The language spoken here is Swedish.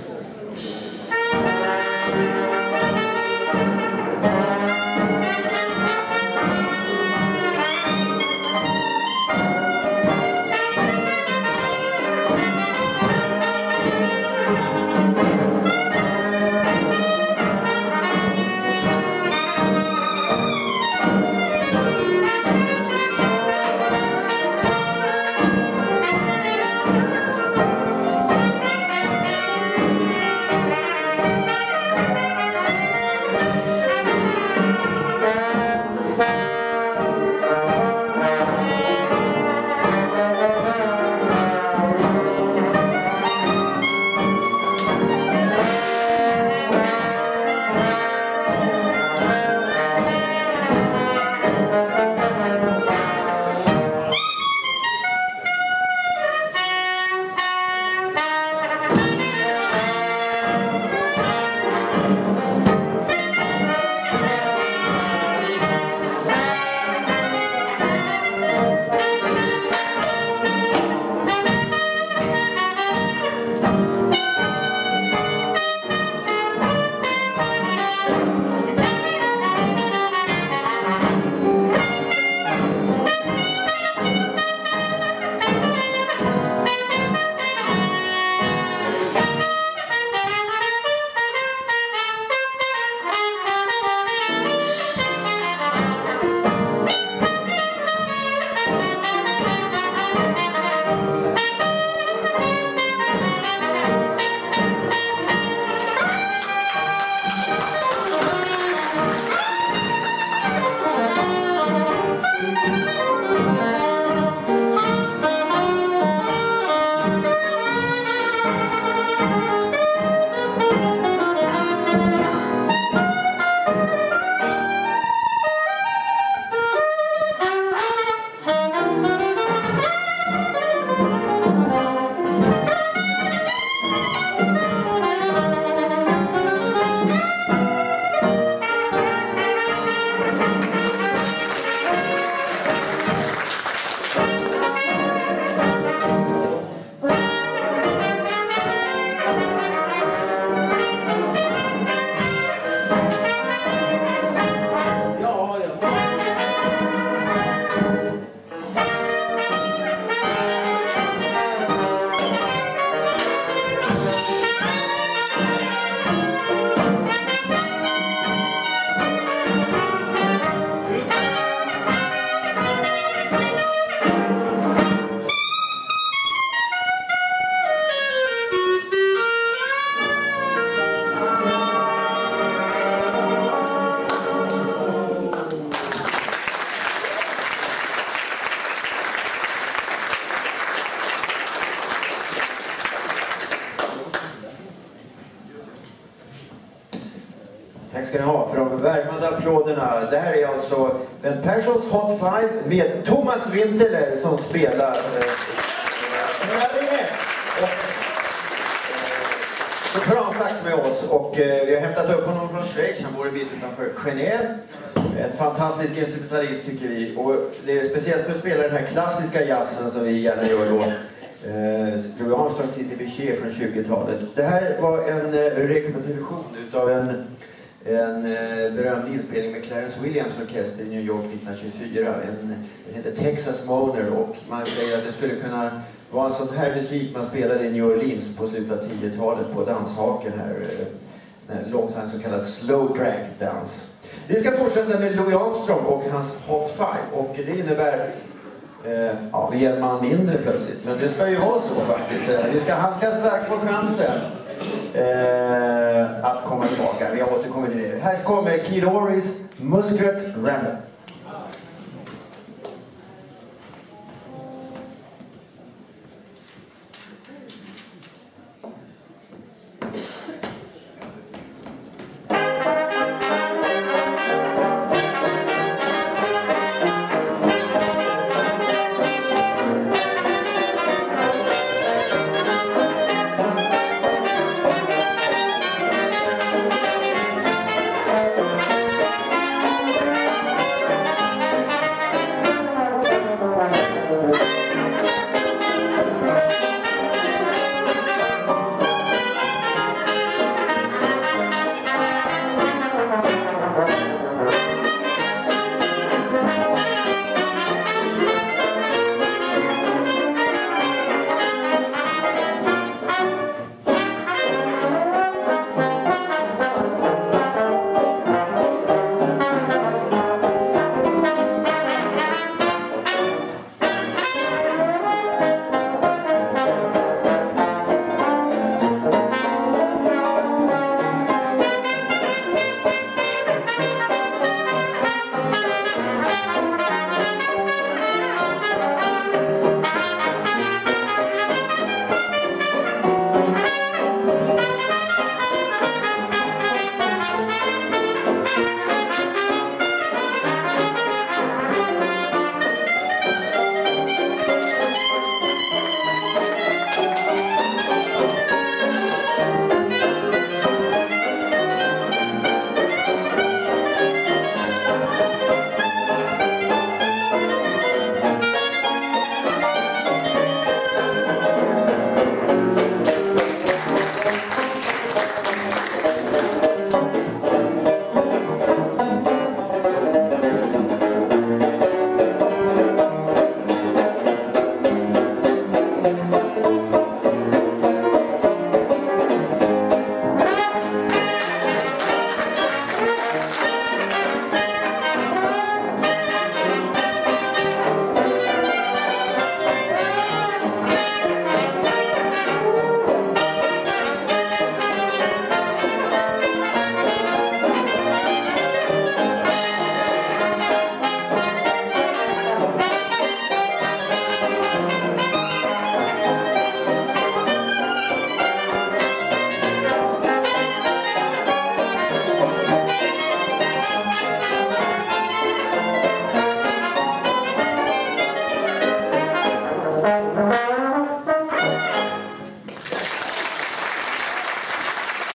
Tack ska ni ha för de värmande applåderna. Det här är alltså Ben Perssons Hot Five med Thomas Winterler som spelar sopransax med oss. Och vi har hämtat upp honom från Schweiz. Han bor en bit utanför Genève. En fantastisk instrumentalist tycker vi. Och det är speciellt för att spela den här klassiska jazzen som vi gärna gör då. Louis Armstrong City Biché från 20-talet. Det här var en rekapitulation utav en berömd inspelning med Clarence Williams orkester i New York 1924. Den heter Texas Moaner, och man säger att det skulle kunna vara en sån här musik man spelade i New Orleans på slutet av 10-talet på danshaken här. Sån här långsam så kallad slow drag dans. Vi ska fortsätta med Louis Armstrong och hans Hot Five, och det innebär vi är en man mindre plötsligt, men det ska ju vara så faktiskt. Han ska strax få chansen att komma tillbaka. Vi har återkommit till det. Här kommer Keith Oris, Muskrat Random.